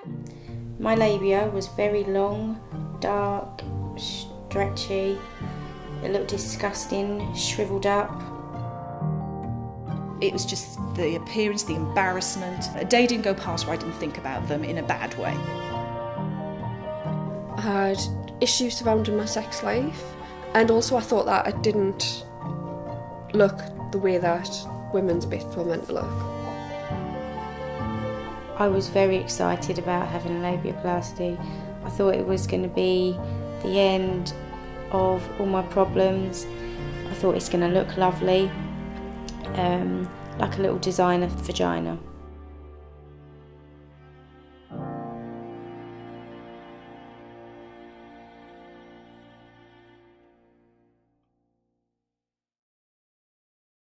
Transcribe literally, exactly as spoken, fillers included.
My labia was very long, dark, stretchy. It looked disgusting, shriveled up. It was just the appearance, the embarrassment. A day didn't go past where I didn't think about them in a bad way. I had issues surrounding my sex life, and also I thought that I didn't look the way that women's bits were meant to look. I was very excited about having a labiaplasty. I thought it was going to be the end of all my problems. I thought it's going to look lovely, um, like a little designer vagina.